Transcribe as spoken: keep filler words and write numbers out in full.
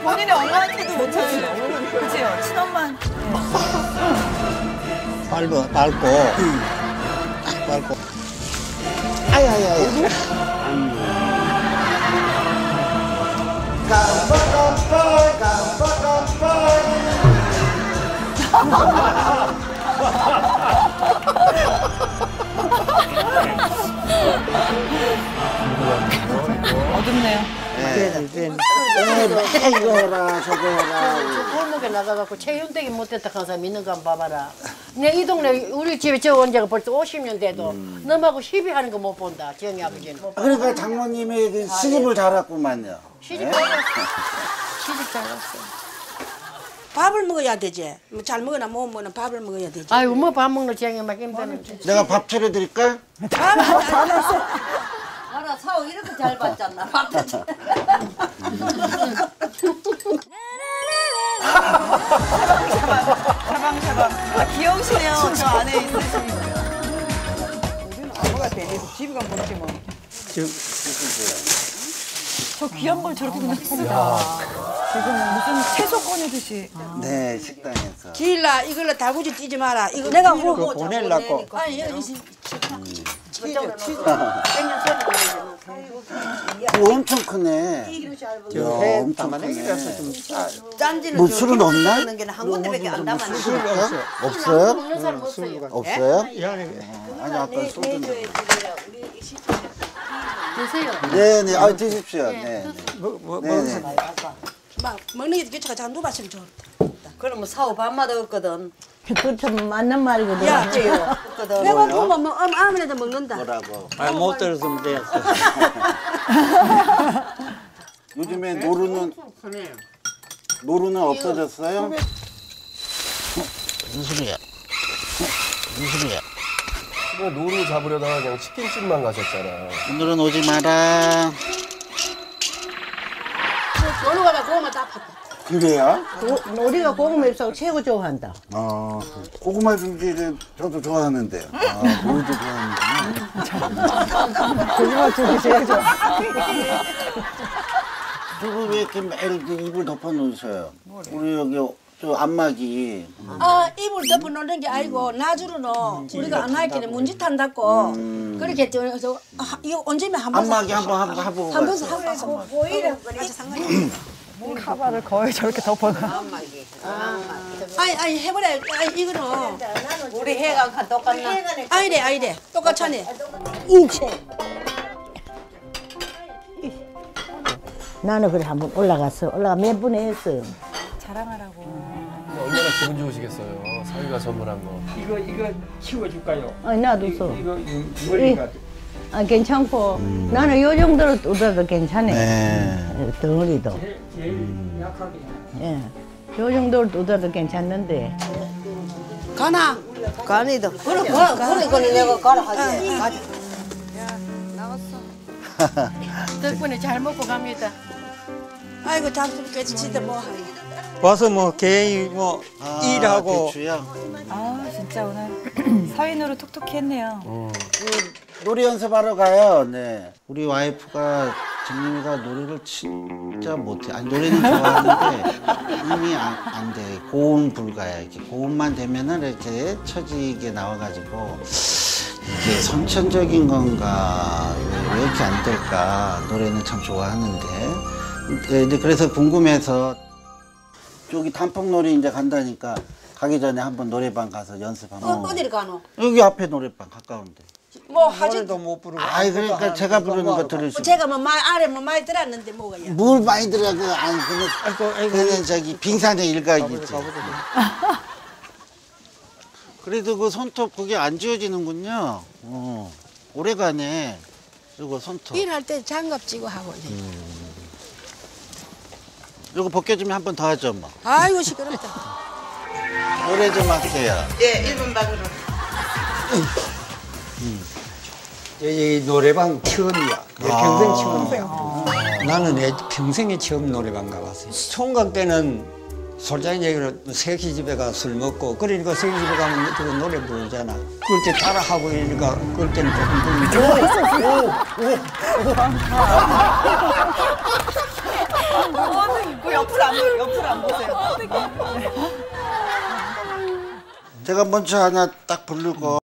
본인의 엄마한테도 못해요. 그치요? 친엄마. 밟고, 밟고. 딱 밟고. 아야야야. 깜빡깜빡, 깜빡깜빡. 어둡네요. 네, 네, 이거 해라, 저거 해라. 골목에 나가갖고 체윤대기 못했다 가서 믿는 거 한번 봐봐라. 내 이 동네 우리 집에 저 언제가 벌써 오십 년 돼도 음. 너하고 시비하는 거 못 본다. 정이 아버지는. 그러니까 장모님이 시집을 잘했구만요. 시집 네? 잘했어. 시집 잘했어. 밥을 먹어야 되지. 뭐 잘 먹으나 못 먹으나 밥을 먹어야 되지. 아이고 뭐 밥 먹는 정이 막 힘드는데. 내가 밥 차려드릴까? 알아, 사오 이렇게 잘 봤잖아. 밥도 잘. 샤방샤방. 아, 귀여우시네요. 저 안에 있으시니. 우리는 아무가 되니까 집에 가면 먹지 뭐. 저 귀한 걸 저렇게 그냥 봅니다. 지금 무슨 채소 꺼내듯이. 네, 식당에서. 기일라 이걸로 달구지 뛰지 마라. 이거 내가 그거 보내려고. 아니 여기 오, 엄청 크네. 야, 엄청 크네. 짠지는 뭐 술은 없나? 는 게는 한 군데밖에 안 담았는데. 술 없어요? 없어요? 먹는 사람 없어요. 없어요? 아니, 아까 소주. 드세요. 네네, 아, 드십시오. 네. 네네. 막 먹는 게 귀찮아. 잘 누봤으면 좋겠다. 그러면 사오 밥마다 없거든. 그 참 맞는 말이거든. 야, 없거든. 배고프면 뭐 아무래도 먹는다. 뭐라고? 아, 못 들었으면 됐어. 요즘에 노루는, 노루는 없어졌어요? 무슨 소리야? 무슨 소리야? 노루 잡으려다가 그냥 치킨집만 가셨잖아. 오늘은 오지 마라. 놀러 가면 고구마 다 팠다. 그래요? 우리가 고구마 잎사고 최고 좋아한다. 어, 고구마 준비를 저도 좋아하는데요. 아, 노루도 좋아하는구나. 고구마 준비해야죠. 저거 왜 이렇게 매일 입을 덮어 놓으셔요? 우리 여기 저 안마기. 아 이불 덮어 놓는 게 아니고 나주로는 우리가 안 할게는 문짓 한다고 그렇게 저 아, 이거 언제면 한 번. 안마기 한번 하고 하고. 한 번씩 하고 오히려 상관이. 카바를 거의 저렇게 덮어놔. 아니 아니 해보래. 아니 이거는 우리 해가 똑같나? 아니래 아니래 똑같잖니. 나는 그래 한번 올라갔어. 올라가 몇 분 했어. 자랑하라고. 얼마나 기분 좋으시겠어요. 사위가 선물한 거. 이거 이거 치워줄까요? 아니 놔뒀어. 이거 머리가 아 괜찮고 나는 요 정도로 뜯어도 괜찮아. 네. 덩어리도. 제일, 제일 약하게. 예. 요 정도로 뜯어도 괜찮는데. 가나. 간이도. 그래, 그래, 그래, 그래, 내가 가라 하지. 가자. 덕분에 잘 먹고 갑니다. 아이고 잡수를 깨치치다 뭐. 와서 뭐 개인 뭐 아, 일하고 대추요? 아, 진짜 오늘 사위노릇 톡톡히 했네요. 노래 연습하러 가요. 네. 우리 와이프가 정민이가 노래를 진짜 못해. 아니 노래는 좋아하는데 힘이 안, 안 돼. 고음 불가야. 이렇게 고음만 되면은 이렇게 처지게 나와가지고 이게 선천적인 건가 왜, 왜 이렇게 안 될까? 노래는 참 좋아하는데. 근데 그래서 궁금해서 여기 단풍놀이 이제 간다니까 가기 전에 한번 노래방 가서 연습 한번. 어, 어디를 가노? 여기 앞에 노래방 가까운데. 뭐 하지? 노래도 못 부르고. 아이 그러니까 제가 부르는 거 들으시고. 제가 뭐 말 아래 뭐 많이 들었는데 뭐가야? 뭘 많이 들어 그 아니 그는 아이고 아이고. 그는 저기 빙산의 일각이지. 그래도 그 손톱 그게 안 지워지는군요. 어 오래가네. 이거 손톱. 일할 때 장갑 찌고 하고. 이거 벗겨주면 한 번 더 하죠 뭐. 아이고 시끄럽다. 노래 좀 하세요. 예, 일 분 방으로. 여기 노래방 처음이야. 내 아. 평생 처음이야. 나는 내 평생에 처음 노래방 가봤어요. 총각 때는 솔직히 얘기로 새끼 집에 가 술 먹고 그러니까 새끼 집에 가면 그 노래 부르잖아. 그럴 때 따라하고 이러니까 그럴 때는 조금 부르면 그 옆으로 안 안, 옆으로 안 보세요. 제가 먼저 하나 딱 부르고